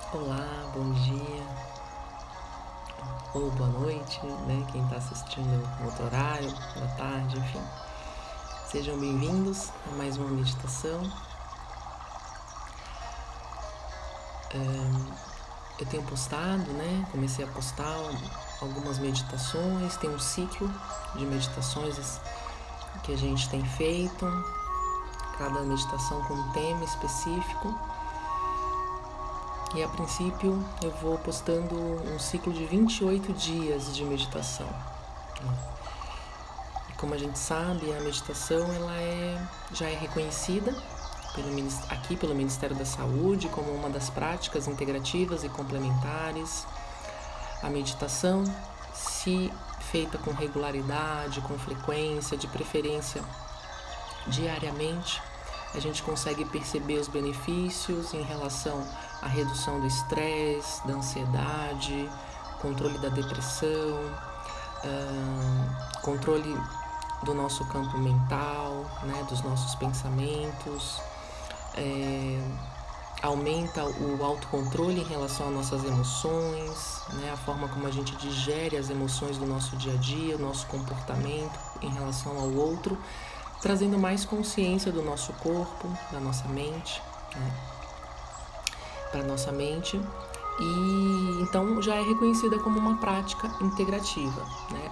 Olá, bom dia ou boa noite, né? Quem está assistindo no outro horário, da tarde, enfim. Sejam bem-vindos a mais uma meditação. Eu tenho postado, né? Comecei a postar algumas meditações, tem um ciclo de meditações que a gente tem feito, cada meditação com um tema específico. E a princípio eu vou postando um ciclo de 28 dias de meditação. E como a gente sabe, a meditação já é reconhecida aqui pelo Ministério da Saúde como uma das práticas integrativas e complementares. A meditação, se feita com regularidade, com frequência, de preferência diariamente, a gente consegue perceber os benefícios em relação à redução do estresse, da ansiedade, controle da depressão, controle do nosso campo mental, né, dos nossos pensamentos, aumenta o autocontrole em relação às nossas emoções, né, a forma como a gente digere as emoções do nosso dia a dia, o nosso comportamento em relação ao outro, trazendo mais consciência do nosso corpo, da nossa mente, né, para a nossa mente. E então já é reconhecida como uma prática integrativa, né?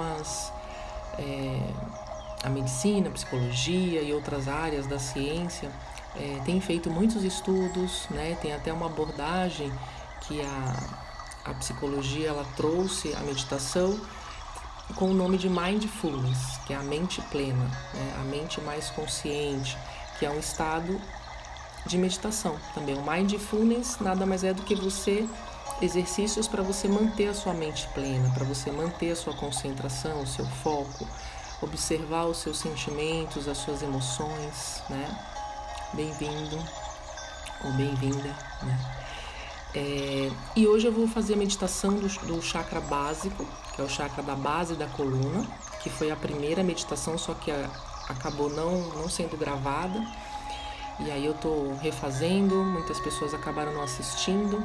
A medicina, a psicologia e outras áreas da ciência têm feito muitos estudos, né? Tem até uma abordagem que a psicologia ela trouxe a meditação com o nome de Mindfulness, que é a mente plena, né? A mente mais consciente, que é um estado de meditação também. O Mindfulness nada mais é do que exercícios para você manter a sua mente plena, para você manter a sua concentração, o seu foco, observar os seus sentimentos, as suas emoções, né? Bem-vindo ou bem-vinda, né? E hoje eu vou fazer a meditação do chakra básico, que é o chakra da base da coluna, que foi a primeira meditação, só que acabou não sendo gravada. E aí eu tô refazendo, muitas pessoas acabaram não assistindo.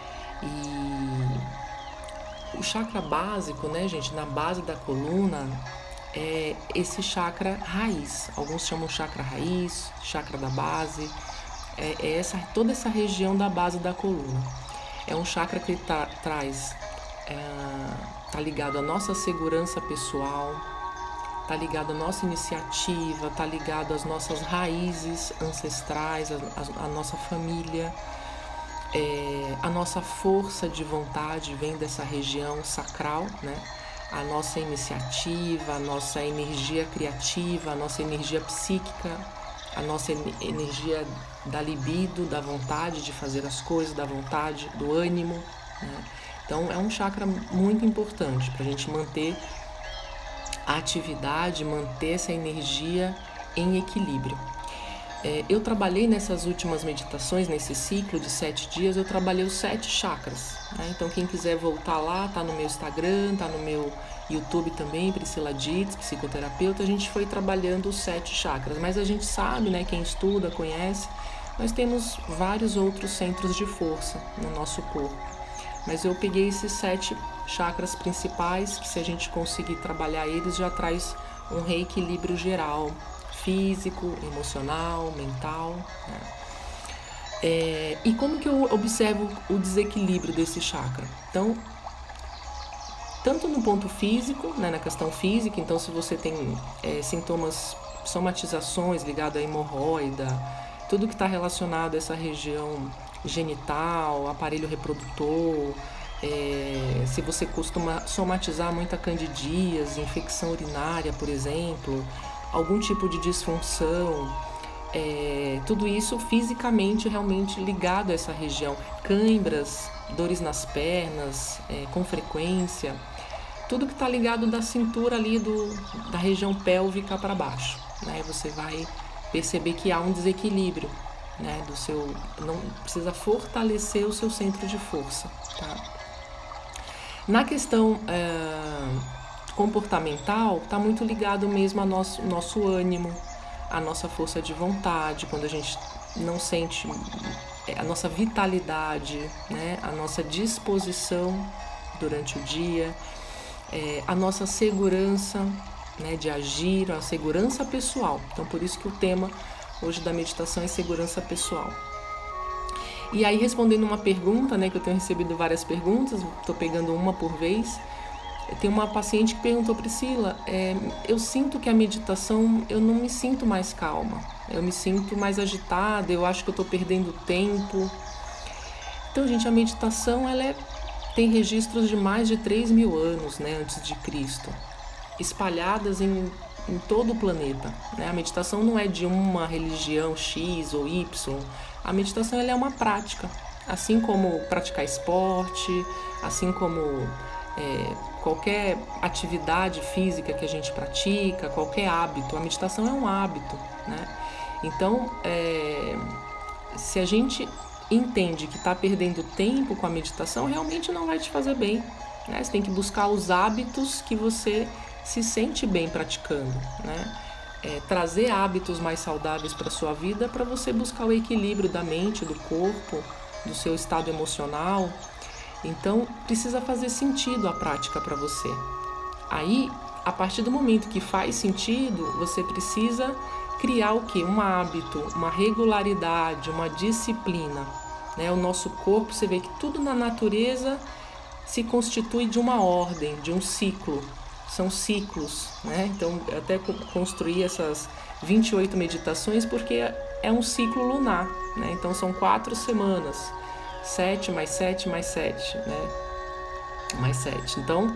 E o chakra básico, né, gente, na base da coluna, é esse chakra raiz. Alguns chamam chakra raiz, chakra da base. Toda essa região da base da coluna. É um chakra que tá ligado à nossa segurança pessoal, tá ligado à nossa iniciativa, tá ligado às nossas raízes ancestrais, à nossa família. A nossa força de vontade vem dessa região sacral, né? A nossa iniciativa, a nossa energia criativa, a nossa energia psíquica, a nossa energia da libido, da vontade de fazer as coisas, da vontade, do ânimo, né? Então é um chakra muito importante para a gente manter a atividade, manter essa energia em equilíbrio. Eu trabalhei nessas últimas meditações, nesse ciclo de 7 dias, eu trabalhei os 7 chakras, né? Então quem quiser voltar lá, tá no meu Instagram, tá no meu YouTube também, Priscila Dietz, psicoterapeuta, a gente foi trabalhando os 7 chakras, mas a gente sabe, né, quem estuda, conhece, nós temos vários outros centros de força no nosso corpo, mas eu peguei esses 7 chakras principais, que se a gente conseguir trabalhar eles, já traz um reequilíbrio geral, físico, emocional, mental, né? E como que eu observo o desequilíbrio desse chakra? Então, tanto no ponto físico, né, na questão física, então se você tem sintomas, somatizações ligadas à hemorroida, tudo que está relacionado a essa região genital, aparelho reprodutor, se você costuma somatizar muita candidíase, infecção urinária, por exemplo, algum tipo de disfunção, tudo isso fisicamente realmente ligado a essa região, cãibras, dores nas pernas, com frequência, tudo que está ligado da cintura ali da região pélvica para baixo, né? Você vai perceber que há um desequilíbrio, né? Não precisa fortalecer o seu centro de força, tá? Na questão comportamental, está muito ligado mesmo ao nosso ânimo, a nossa força de vontade, quando a gente não sente a nossa vitalidade, né? A nossa disposição durante o dia, a nossa segurança, né, de agir, a segurança pessoal. Então, por isso que o tema hoje da meditação é segurança pessoal. E aí, respondendo uma pergunta, né, que eu tenho recebido várias perguntas, estou pegando uma por vez. Tem uma paciente que perguntou: Priscila, eu sinto que a meditação, eu não me sinto mais calma, eu me sinto mais agitada, eu acho que eu estou perdendo tempo. Então, gente, a meditação, tem registros de mais de 3.000 anos, né, antes de Cristo, espalhadas em todo o planeta, né? A meditação não é de uma religião X ou Y, a meditação ela é uma prática, assim como praticar esporte, assim como qualquer atividade física que a gente pratica, qualquer hábito, a meditação é um hábito, né? Então, se a gente entende que está perdendo tempo com a meditação, realmente não vai te fazer bem, né? Você tem que buscar os hábitos que você se sente bem praticando, né? Trazer hábitos mais saudáveis para a sua vida, para você buscar o equilíbrio da mente, do corpo, do seu estado emocional. Então, precisa fazer sentido a prática para você. Aí, a partir do momento que faz sentido, você precisa criar o quê? Um hábito, uma regularidade, uma disciplina, né? O nosso corpo, você vê que tudo na natureza se constitui de uma ordem, de um ciclo. São ciclos, né? Então, eu até construí essas 28 meditações porque é um ciclo lunar, né? Então, são 4 semanas. 7 mais 7 mais 7, né? Mais 7. Então,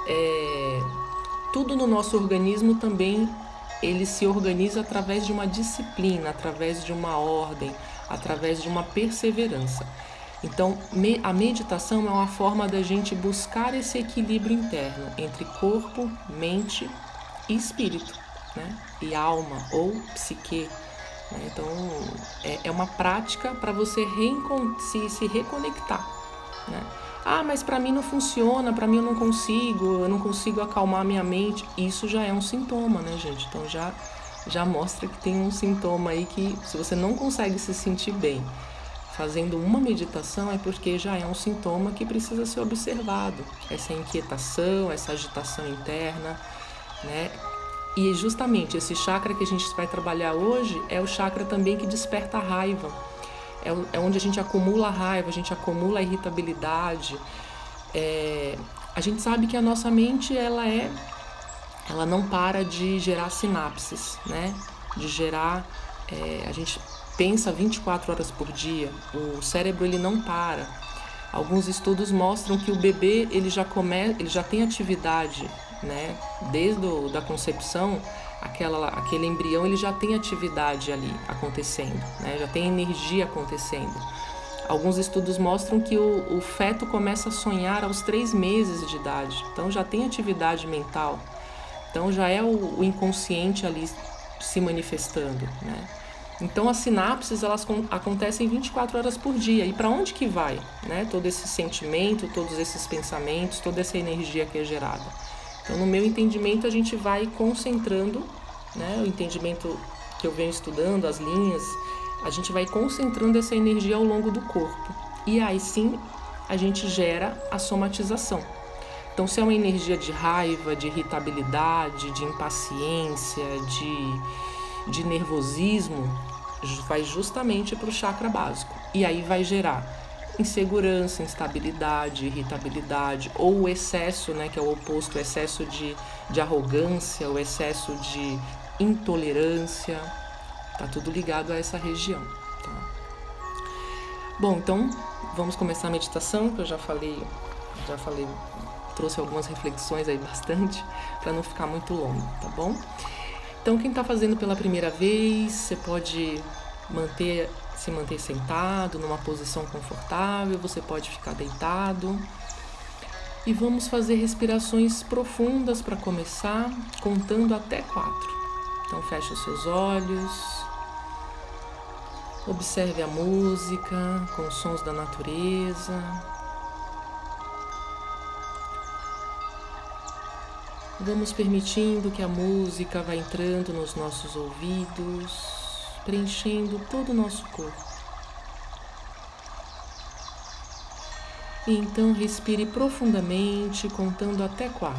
tudo no nosso organismo também, ele se organiza através de uma disciplina, através de uma ordem, através de uma perseverança. Então, a meditação é uma forma da gente buscar esse equilíbrio interno entre corpo, mente e espírito, né? E alma ou psique. Então, é uma prática para você se reconectar, né? Ah, mas para mim não funciona, para mim eu não consigo acalmar minha mente. Isso já é um sintoma, né, gente? Então, já mostra que tem um sintoma aí que, se você não consegue se sentir bem fazendo uma meditação, é porque já é um sintoma que precisa ser observado. Essa inquietação, essa agitação interna, né? E justamente esse chakra que a gente vai trabalhar hoje é o chakra também que desperta a raiva. É onde a gente acumula a raiva, a gente acumula a irritabilidade. A gente sabe que a nossa mente, ela não para de gerar sinapses, né? De gerar... a gente pensa 24 horas por dia, o cérebro ele não para. Alguns estudos mostram que o bebê ele já tem atividade, né? Desde da concepção, aquele embrião ele já tem atividade ali acontecendo, né? Já tem energia acontecendo. Alguns estudos mostram que o feto começa a sonhar aos 3 meses de idade, então já tem atividade mental, então já é o inconsciente ali se manifestando, né? Então, as sinapses, elas acontecem 24 horas por dia. E para onde que vai, né? Todo esse sentimento, todos esses pensamentos, toda essa energia que é gerada. Então, no meu entendimento, a gente vai concentrando, né? O entendimento que eu venho estudando, as linhas, a gente vai concentrando essa energia ao longo do corpo. E aí sim, a gente gera a somatização. Então, se é uma energia de raiva, de irritabilidade, de impaciência, de nervosismo, vai justamente para o chakra básico. E aí vai gerar insegurança, instabilidade, irritabilidade, ou o excesso, né, que é o oposto, o excesso de arrogância, o excesso de intolerância. Tá tudo ligado a essa região, tá? Bom, então vamos começar a meditação, que eu já falei, trouxe algumas reflexões aí bastante, para não ficar muito longo, tá bom? Então, quem está fazendo pela primeira vez, você pode se manter sentado, numa posição confortável, você pode ficar deitado. E vamos fazer respirações profundas para começar, contando até 4. Então, feche os seus olhos, observe a música com os sons da natureza. Vamos permitindo que a música vá entrando nos nossos ouvidos, preenchendo todo o nosso corpo. E então respire profundamente, contando até 4.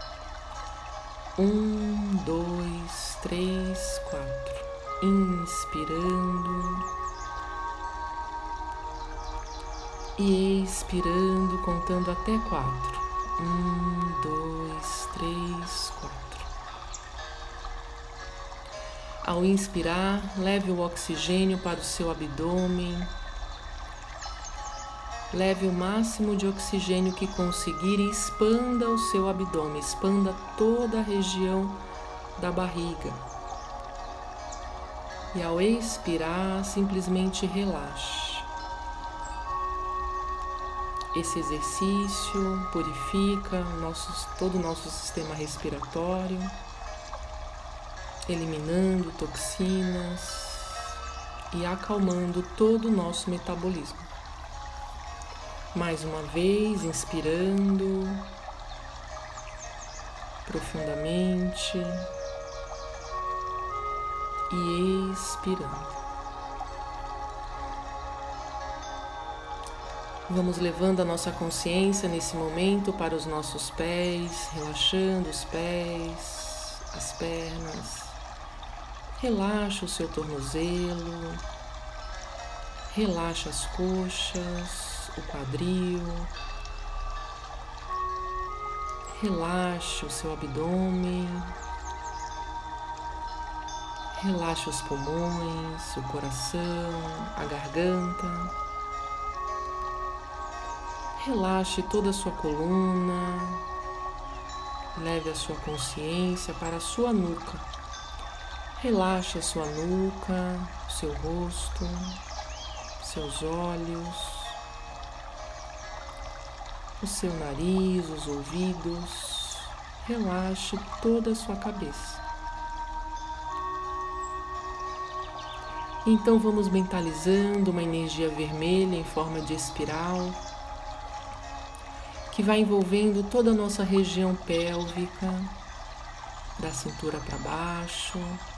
1, 2, 3, 4. Inspirando e expirando, contando até 4. 1, 2, 3, 4. Ao inspirar, leve o oxigênio para o seu abdômen. Leve o máximo de oxigênio que conseguir e expanda o seu abdômen, expanda toda a região da barriga. E ao expirar, simplesmente relaxe. Esse exercício purifica todo o nosso sistema respiratório, eliminando toxinas e acalmando todo o nosso metabolismo. Mais uma vez, inspirando profundamente e expirando. Vamos levando a nossa consciência nesse momento para os nossos pés, relaxando os pés, as pernas. Relaxa o seu tornozelo, relaxa as coxas, o quadril, relaxe o seu abdômen, relaxe os pulmões, o coração, a garganta, relaxe toda a sua coluna, leve a sua consciência para a sua nuca, relaxe a sua nuca, o seu rosto, seus olhos, o seu nariz, os ouvidos, relaxe toda a sua cabeça. Então vamos mentalizando uma energia vermelha em forma de espiral, que vai envolvendo toda a nossa região pélvica, da cintura para baixo,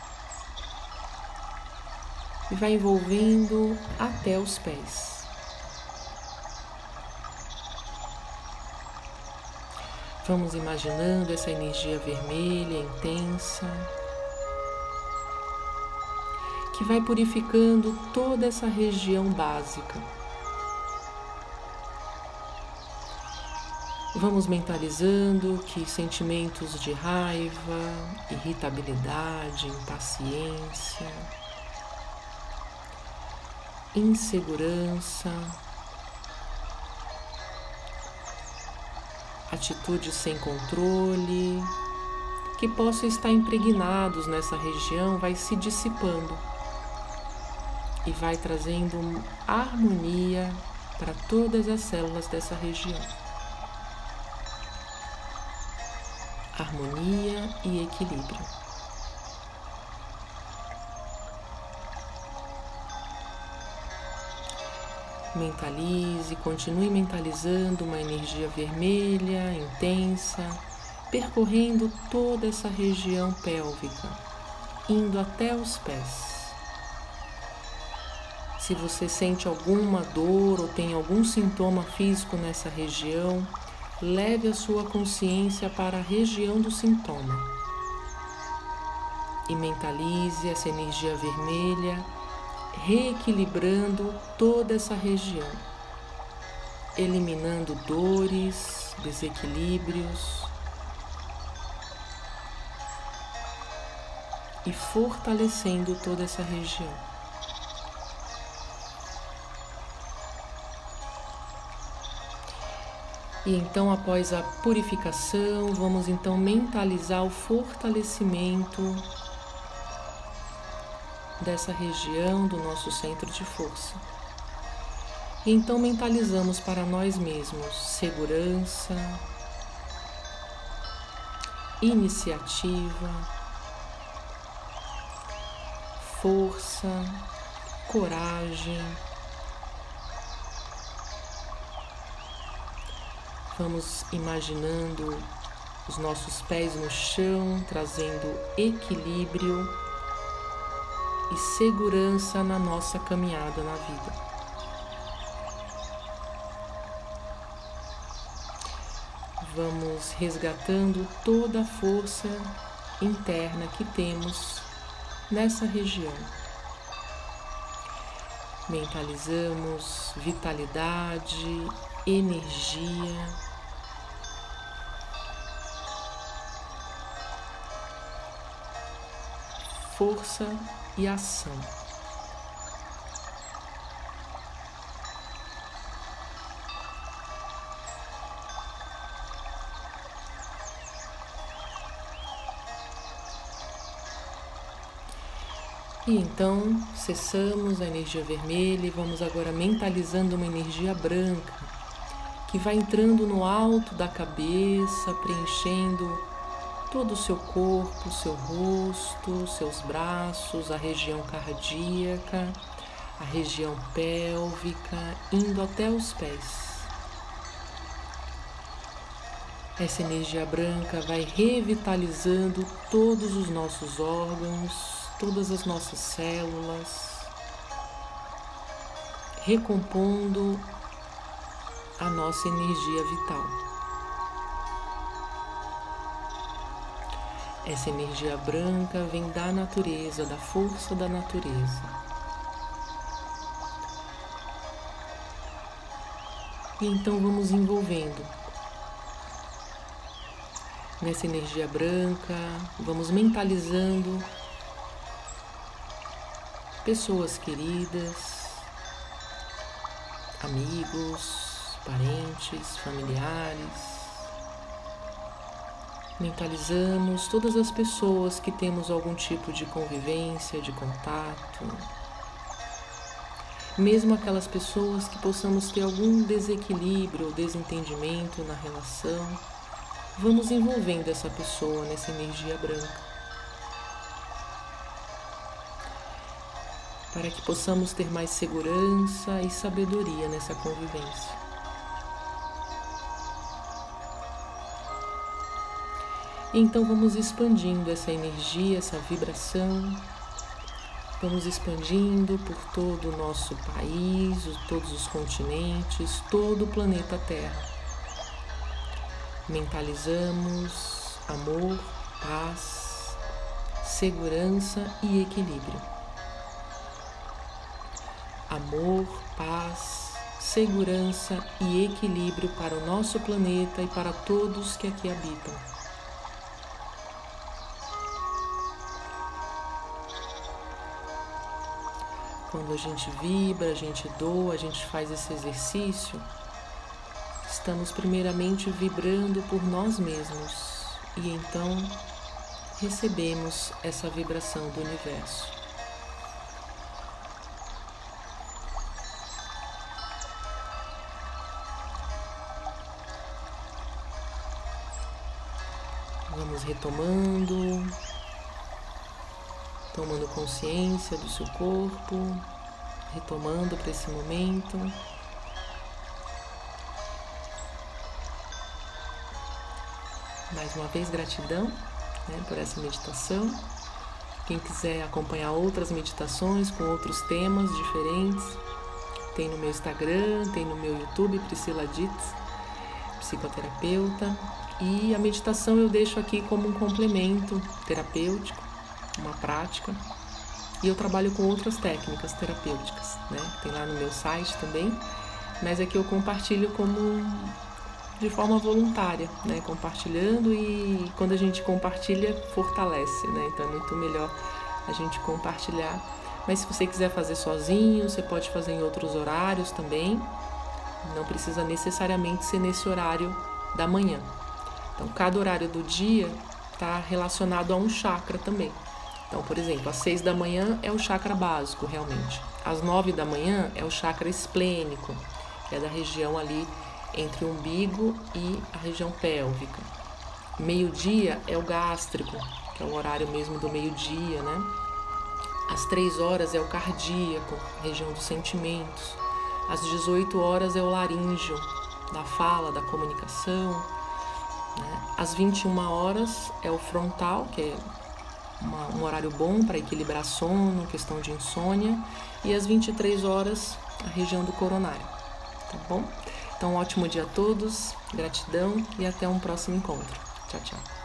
e vai envolvendo até os pés. Vamos imaginando essa energia vermelha intensa que vai purificando toda essa região básica. Vamos mentalizando que sentimentos de raiva, irritabilidade, impaciência, insegurança, atitudes sem controle, que possam estar impregnados nessa região, vai se dissipando e vai trazendo harmonia para todas as células dessa região. Harmonia e equilíbrio. Mentalize, continue mentalizando uma energia vermelha, intensa, percorrendo toda essa região pélvica, indo até os pés. Se você sente alguma dor ou tem algum sintoma físico nessa região, leve a sua consciência para a região do sintoma e mentalize essa energia vermelha, reequilibrando toda essa região, eliminando dores, desequilíbrios e fortalecendo toda essa região. E então, após a purificação, vamos então mentalizar o fortalecimento dessa região do nosso centro de força. E então mentalizamos para nós mesmos segurança, iniciativa, força, coragem. Vamos imaginando os nossos pés no chão, trazendo equilíbrio e segurança na nossa caminhada na vida. vamos resgatando toda a força interna que temos nessa região. Mentalizamos vitalidade, energia, força e ação. E então cessamos a energia vermelha e vamos agora mentalizando uma energia branca que vai entrando no alto da cabeça, preenchendo todo o seu corpo, seu rosto, seus braços, a região cardíaca, a região pélvica, indo até os pés. Essa energia branca vai revitalizando todos os nossos órgãos, todas as nossas células, recompondo a nossa energia vital. Essa energia branca vem da natureza, da força da natureza. E então vamos envolvendo nessa energia branca, vamos mentalizando pessoas queridas, amigos, parentes, familiares. Mentalizamos todas as pessoas que temos algum tipo de convivência, de contato. Mesmo aquelas pessoas que possamos ter algum desequilíbrio ou desentendimento na relação, vamos envolvendo essa pessoa nessa energia branca, para que possamos ter mais segurança e sabedoria nessa convivência. Então vamos expandindo essa energia, essa vibração, vamos expandindo por todo o nosso país, todos os continentes, todo o planeta Terra. Mentalizamos amor, paz, segurança e equilíbrio. Amor, paz, segurança e equilíbrio para o nosso planeta e para todos que aqui habitam. Quando a gente vibra, a gente doa, a gente faz esse exercício, estamos primeiramente vibrando por nós mesmos e então recebemos essa vibração do universo. Vamos retomando, tomando consciência do seu corpo, retomando para esse momento. Mais uma vez, gratidão, por essa meditação. Quem quiser acompanhar outras meditações com outros temas diferentes, tem no meu Instagram, tem no meu YouTube, Priscila Ditz, psicoterapeuta. E a meditação eu deixo aqui como um complemento terapêutico, uma prática. E eu trabalho com outras técnicas terapêuticas, Tem lá no meu site também, mas aqui eu compartilho como de forma voluntária, Compartilhando, e quando a gente compartilha, fortalece, Então é muito melhor a gente compartilhar. Mas se você quiser fazer sozinho, você pode fazer em outros horários também. Não precisa necessariamente ser nesse horário da manhã. Então, cada horário do dia está relacionado a um chakra também. Então, por exemplo, às 6 da manhã é o chakra básico, realmente. Às 9 da manhã é o chakra esplênico, que é da região ali entre o umbigo e a região pélvica. Meio-dia é o gástrico, que é o horário mesmo do meio-dia, Às 3 horas é o cardíaco, região dos sentimentos. Às 18 horas é o laríngeo, da fala, da comunicação. Às 21 horas é o frontal, que é um horário bom para equilibrar sono, questão de insônia. E às 23 horas, a região do coronário, tá bom? Então, um ótimo dia a todos, gratidão e até um próximo encontro. Tchau, tchau.